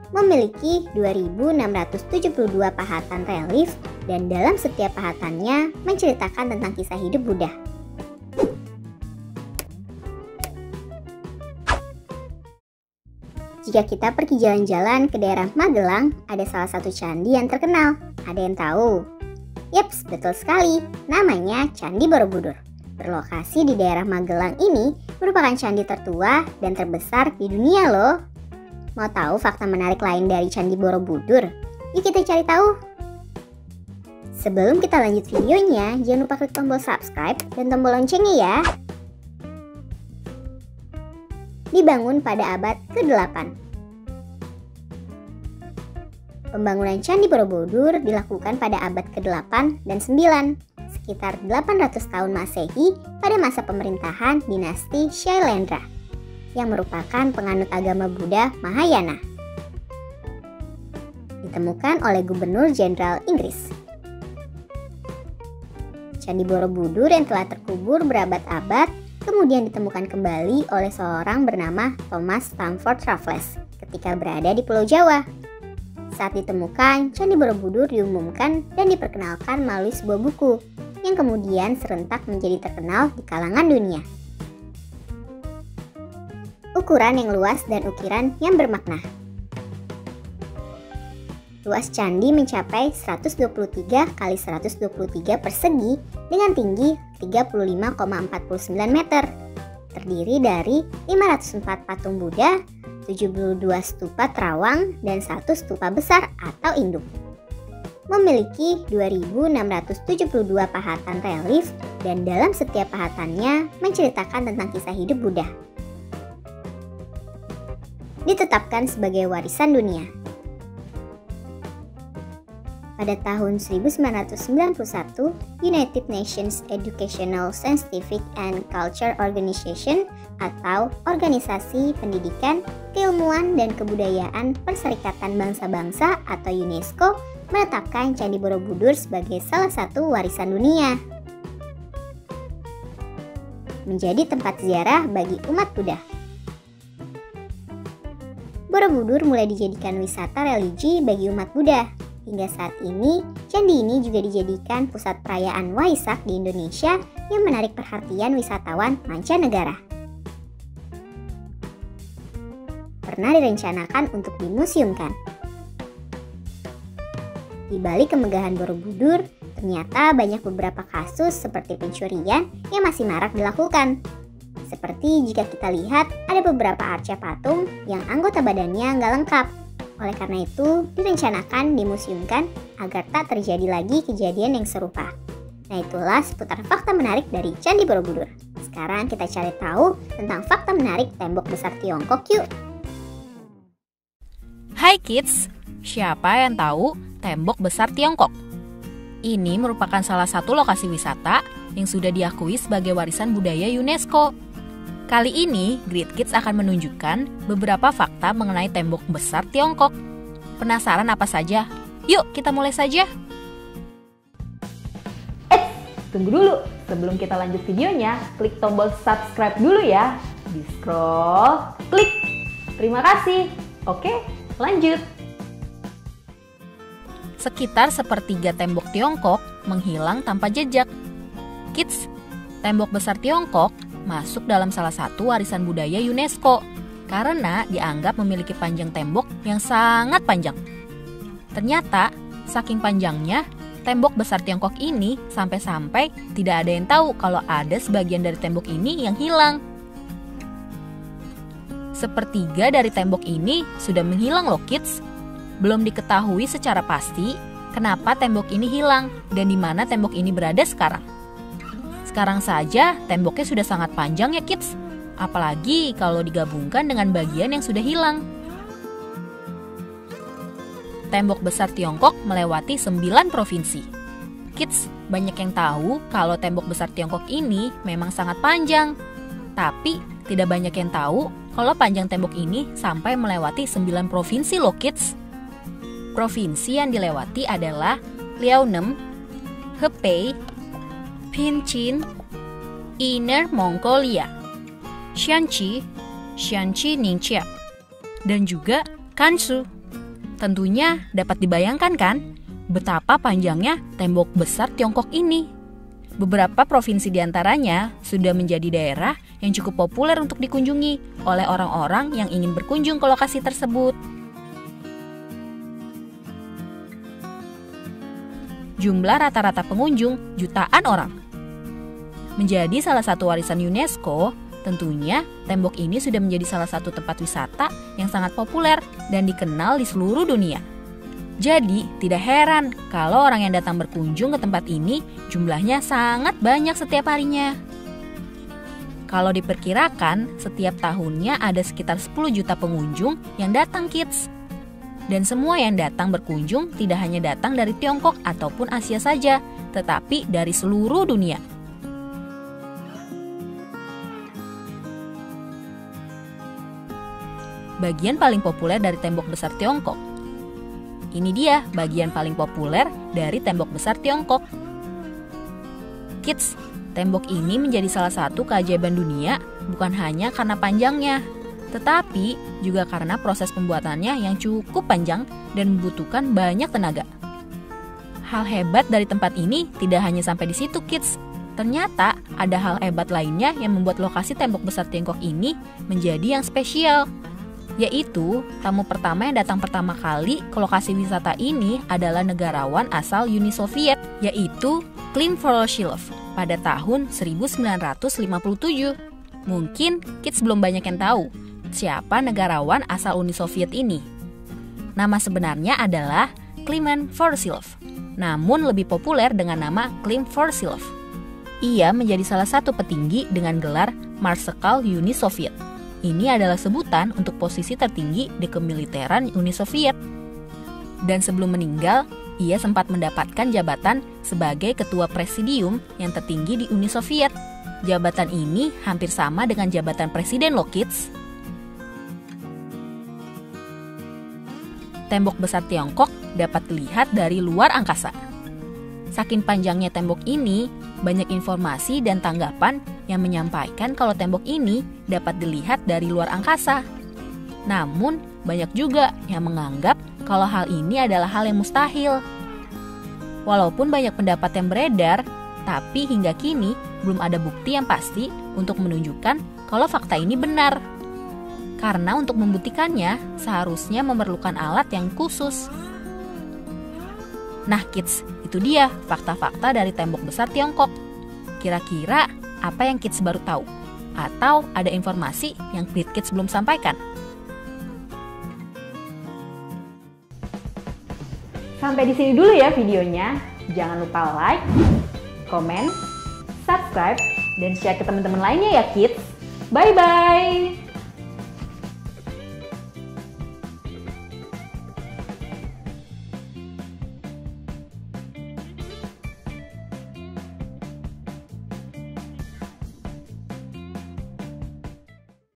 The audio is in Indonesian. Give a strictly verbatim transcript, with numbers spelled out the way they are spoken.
memiliki dua ribu enam ratus tujuh puluh dua pahatan relief dan dalam setiap pahatannya menceritakan tentang kisah hidup Buddha. Jika kita pergi jalan-jalan ke daerah Magelang, ada salah satu candi yang terkenal. Ada yang tahu? Yaps, betul sekali. Namanya Candi Borobudur. Berlokasi di daerah Magelang ini merupakan candi tertua dan terbesar di dunia loh. Mau tahu fakta menarik lain dari Candi Borobudur? Yuk kita cari tahu. Sebelum kita lanjut videonya, jangan lupa klik tombol subscribe dan tombol loncengnya ya. Dibangun pada abad kedelapan. Pembangunan Candi Borobudur dilakukan pada abad kedelapan dan sembilan, sekitar delapan ratus tahun Masehi pada masa pemerintahan dinasti Shailendra, yang merupakan penganut agama Buddha Mahayana. Ditemukan oleh Gubernur Jenderal Inggris. Candi Borobudur yang telah terkubur berabad-abad kemudian ditemukan kembali oleh seorang bernama Thomas Stamford Raffles ketika berada di Pulau Jawa. Saat ditemukan, Candi Borobudur diumumkan dan diperkenalkan melalui sebuah buku yang kemudian serentak menjadi terkenal di kalangan dunia. Ukuran yang luas dan ukiran yang bermakna. Luas candi mencapai seratus dua puluh tiga kali seratus dua puluh tiga persegi dengan tinggi tiga puluh lima koma empat sembilan meter. Terdiri dari lima ratus empat patung Buddha, tujuh puluh dua stupa terawang, dan satu stupa besar atau induk. Memiliki dua ribu enam ratus tujuh puluh dua pahatan relief dan dalam setiap pahatannya menceritakan tentang kisah hidup Buddha. Ditetapkan sebagai warisan dunia. Pada tahun seribu sembilan ratus sembilan puluh satu, United Nations Educational, Scientific and Culture Organization atau Organisasi Pendidikan, Keilmuan dan Kebudayaan Perserikatan Bangsa-Bangsa atau UNESCO menetapkan Candi Borobudur sebagai salah satu warisan dunia. Menjadi tempat ziarah bagi umat Buddha. Borobudur mulai dijadikan wisata religi bagi umat Buddha. Hingga saat ini, candi ini juga dijadikan pusat perayaan Waisak di Indonesia yang menarik perhatian wisatawan mancanegara. Pernah direncanakan untuk dimuseumkan. Di balik kemegahan Borobudur, ternyata banyak beberapa kasus seperti pencurian yang masih marak dilakukan. Seperti jika kita lihat, ada beberapa arca patung yang anggota badannya nggak lengkap. Oleh karena itu, direncanakan dimuseumkan agar tak terjadi lagi kejadian yang serupa. Nah, itulah seputar fakta menarik dari Candi Borobudur. Sekarang kita cari tahu tentang fakta menarik tembok besar Tiongkok yuk. Hai kids, siapa yang tahu tembok besar Tiongkok? Ini merupakan salah satu lokasi wisata yang sudah diakui sebagai warisan budaya UNESCO. Kali ini, Great Kids akan menunjukkan beberapa fakta mengenai tembok besar Tiongkok. Penasaran apa saja? Yuk, kita mulai saja. Eh, tunggu dulu. Sebelum kita lanjut videonya, klik tombol subscribe dulu ya. Di scroll, klik. Terima kasih. Oke, lanjut. Sekitar sepertiga tembok Tiongkok menghilang tanpa jejak. Kids, tembok besar Tiongkok masuk dalam salah satu warisan budaya UNESCO karena dianggap memiliki panjang tembok yang sangat panjang. Ternyata, saking panjangnya, tembok besar Tiongkok ini sampai-sampai tidak ada yang tahu kalau ada sebagian dari tembok ini yang hilang. Sepertiga dari tembok ini sudah menghilang loh kids. Belum diketahui secara pasti kenapa tembok ini hilang dan di mana tembok ini berada sekarang. Sekarang saja temboknya sudah sangat panjang ya kids, apalagi kalau digabungkan dengan bagian yang sudah hilang. Tembok besar Tiongkok melewati sembilan provinsi. Kids, banyak yang tahu kalau tembok besar Tiongkok ini memang sangat panjang. Tapi tidak banyak yang tahu kalau panjang tembok ini sampai melewati sembilan provinsi loh kids. Provinsi yang dilewati adalah Liaoning, Hebei, Pinchin, Inner Mongolia, Shanxi, Shanxi Ningxia, dan juga Gansu. Tentunya dapat dibayangkan kan betapa panjangnya tembok besar Tiongkok ini. Beberapa provinsi diantaranya sudah menjadi daerah yang cukup populer untuk dikunjungi oleh orang-orang yang ingin berkunjung ke lokasi tersebut. Jumlah rata-rata pengunjung jutaan orang. Menjadi salah satu warisan UNESCO, tentunya tembok ini sudah menjadi salah satu tempat wisata yang sangat populer dan dikenal di seluruh dunia. Jadi, tidak heran kalau orang yang datang berkunjung ke tempat ini jumlahnya sangat banyak setiap harinya. Kalau diperkirakan, setiap tahunnya ada sekitar sepuluh juta pengunjung yang datang, kids. Dan semua yang datang berkunjung tidak hanya datang dari Tiongkok ataupun Asia saja, tetapi dari seluruh dunia. Bagian paling populer dari tembok besar Tiongkok. Ini dia bagian paling populer dari tembok besar Tiongkok. Kids, tembok ini menjadi salah satu keajaiban dunia bukan hanya karena panjangnya, tetapi juga karena proses pembuatannya yang cukup panjang dan membutuhkan banyak tenaga. Hal hebat dari tempat ini tidak hanya sampai di situ, kids. Ternyata ada hal hebat lainnya yang membuat lokasi tembok besar Tiongkok ini menjadi yang spesial. Yaitu, tamu pertama yang datang pertama kali ke lokasi wisata ini adalah negarawan asal Uni Soviet, yaitu Klim Voroshilov pada tahun seribu sembilan ratus lima puluh tujuh. Mungkin kids belum banyak yang tahu siapa negarawan asal Uni Soviet ini. Nama sebenarnya adalah Kliment Voroshilov, namun lebih populer dengan nama Klim Voroshilov. Ia menjadi salah satu petinggi dengan gelar Marsekal Uni Soviet. Ini adalah sebutan untuk posisi tertinggi di kemiliteran Uni Soviet. Dan sebelum meninggal, ia sempat mendapatkan jabatan sebagai ketua presidium yang tertinggi di Uni Soviet. Jabatan ini hampir sama dengan jabatan presiden loh, kids. Tembok besar Tiongkok dapat dilihat dari luar angkasa. Saking panjangnya tembok ini, banyak informasi dan tanggapan yang menyampaikan kalau tembok ini dapat dilihat dari luar angkasa. Namun, banyak juga yang menganggap kalau hal ini adalah hal yang mustahil. Walaupun banyak pendapat yang beredar, tapi hingga kini belum ada bukti yang pasti untuk menunjukkan kalau fakta ini benar. Karena untuk membuktikannya, seharusnya memerlukan alat yang khusus. Nah kids, itu dia fakta-fakta dari tembok besar Tiongkok. Kira-kira apa yang kids baru tahu? Atau ada informasi yang kids belum sampaikan? Sampai di sini dulu ya videonya. Jangan lupa like, komen, subscribe, dan share ke teman-teman lainnya ya kids. Bye-bye!